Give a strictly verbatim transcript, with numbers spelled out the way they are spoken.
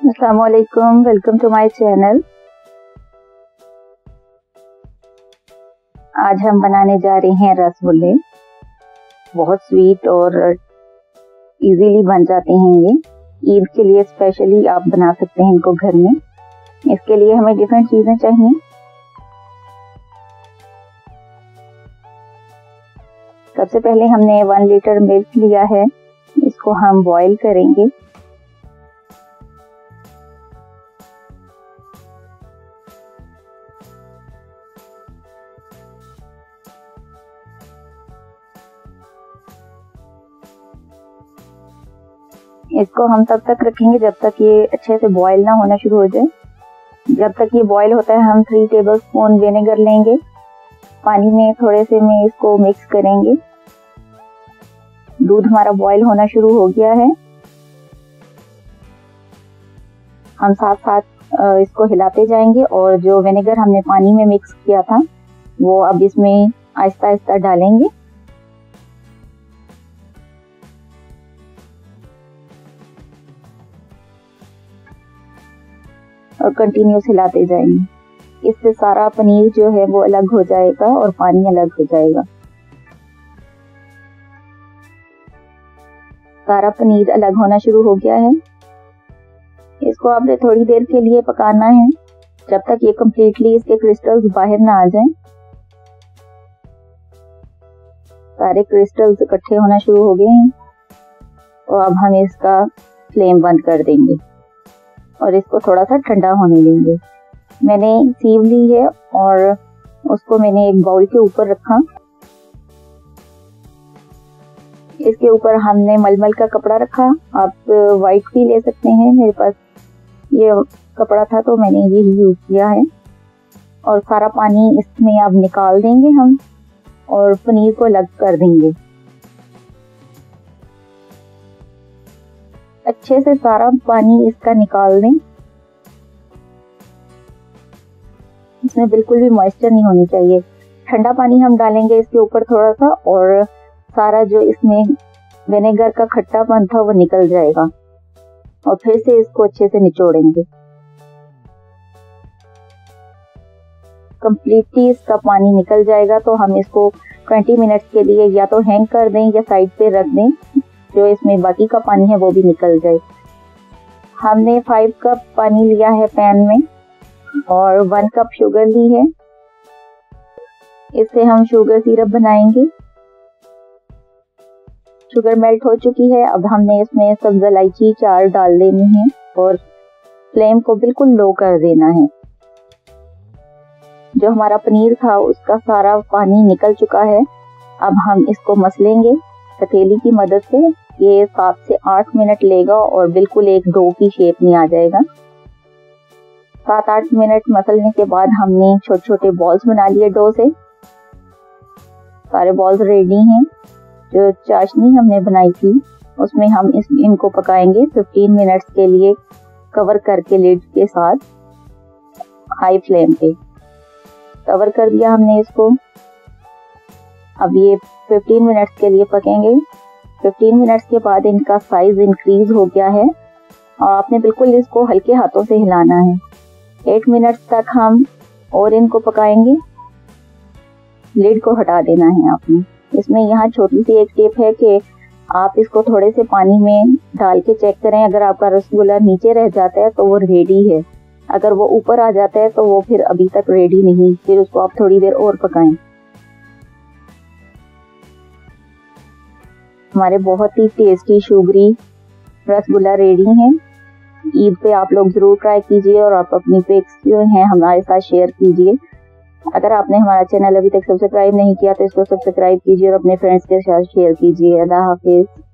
अस्सलामुअलैकुम, welcome to my channel. आज हम बनाने जा रहे हैं रसगुल्ले। बहुत स्वीट और इजीली बन जाते हैं ये। ईद के लिए स्पेशली आप बना सकते हैं इनको घर में। इसके लिए हमें डिफरेंट चीज़ें चाहिए। सबसे पहले हमने वन लीटर मिल्क लिया है, इसको हम बॉईल करेंगे। इसको हम तब तक रखेंगे जब तक ये अच्छे से बॉईल ना होना शुरू हो जाए। जब तक ये बॉईल होता है हम थ्री टेबल स्पून विनेगर लेंगे, पानी में थोड़े से में इसको मिक्स करेंगे। दूध हमारा बॉईल होना शुरू हो गया है। हम साथ साथ इसको हिलाते जाएंगे और जो विनेगर हमने पानी में मिक्स किया था वो अब इसमें आहिस्ता आहिस्ता डालेंगे। और कंटिन्यूस हिलाते जाएंगे। इससे सारा पनीर जो है वो अलग हो जाएगा और पानी अलग हो जाएगा। सारा पनीर अलग होना शुरू हो गया है। इसको आपने थोड़ी देर के लिए पकाना है जब तक ये कम्प्लीटली इसके क्रिस्टल्स बाहर ना आ जाएं। सारे क्रिस्टल्स इकट्ठे होना शुरू हो गए हैं और अब हम इसका फ्लेम बंद कर देंगे और इसको थोड़ा सा ठंडा होने देंगे। मैंने सीव ली है और उसको मैंने एक बाउल के ऊपर रखा। इसके ऊपर हमने मलमल का कपड़ा रखा। आप वाइट भी ले सकते हैं, मेरे पास ये कपड़ा था तो मैंने ये ही यूज किया है। और सारा पानी इसमें अब निकाल देंगे हम और पनीर को अलग कर देंगे। अच्छे से सारा पानी इसका निकाल दें। इसमें बिल्कुल भी मॉइस्चर नहीं होनी चाहिए। ठंडा पानी हम डालेंगे इसके ऊपर थोड़ा सा और सारा जो इसमें विनेगर का खट्टापन था वो निकल जाएगा और फिर से इसको अच्छे से निचोड़ेंगे। कंप्लीटली इसका पानी निकल जाएगा तो हम इसको ट्वेंटी मिनट्स के लिए या तो हैंग कर दें या साइड पे रख दें, जो इसमें बाकी का पानी है वो भी निकल जाए। हमने फाइव कप पानी लिया है पैन में और वन कप शुगर ली है। इससे हम शुगर सिरप बनाएंगे। शुगर मेल्ट हो चुकी है। अब हमने इसमें सब्ज इलायची चार डाल देनी है और फ्लेम को बिल्कुल लो कर देना है। जो हमारा पनीर था उसका सारा पानी निकल चुका है। अब हम इसको मसलेंगे हथेली की मदद से। ये सात से आठ मिनट लेगा और बिल्कुल एक डो की शेप में आ जाएगा। सात आठ मिनट मसलने के बाद हमने छोटे छोटे बॉल्स बना लिए डो से। सारे बॉल्स रेडी हैं। जो चाशनी हमने बनाई थी उसमें हम इस इनको पकाएंगे फिफ्टीन मिनट्स के लिए, कवर करके लिड के साथ हाई फ्लेम पे कवर कर दिया हमने इसको। अब ये फिफ्टीन मिनट्स के लिए पकेंगे। फिफ्टीन मिनट्स के बाद इनका साइज इंक्रीज हो गया है और आपने बिल्कुल इसको हल्के हाथों से हिलाना है। एट मिनट्स तक हम और इनको पकाएंगे। लिड को हटा देना है आपने। इसमें यहाँ छोटी सी एक टिप है कि आप इसको थोड़े से पानी में डाल के चेक करें। अगर आपका रसगुल्ला नीचे रह जाता है तो वो रेडी है, अगर वो ऊपर आ जाता है तो वो फिर अभी तक रेडी नहीं। फिर उसको आप थोड़ी देर और पकाएं। हमारे बहुत ही टेस्टी शुगरी रसगुल्ला रेडी हैं। ईद पे आप लोग ज़रूर ट्राई कीजिए और आप अपनी पिक्स जो हैं हमारे साथ शेयर कीजिए। अगर आपने हमारा चैनल अभी तक सब्सक्राइब नहीं किया तो इसको सब्सक्राइब कीजिए और अपने फ्रेंड्स के साथ शेयर कीजिए। अल्लाह हाफिज़।